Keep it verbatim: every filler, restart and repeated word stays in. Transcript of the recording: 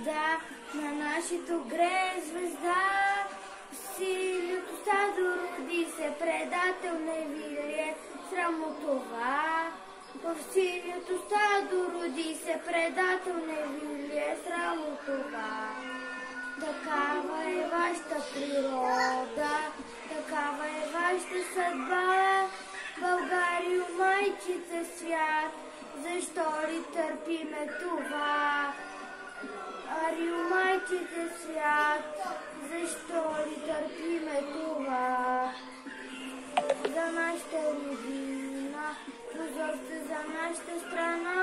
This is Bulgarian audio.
Да, на нашето грее звезда, в синьото стадо роди се предател невилие, срамо това. В синьото стадо роди се предател невилие, срамо това. Такава е вашата природа, такава е вашата съдба. Българио, майчице свят, защо ли търпиме това? Арио, майчице свят, защо ли търпиме това? За нашата родина, прозорце за нашата страна.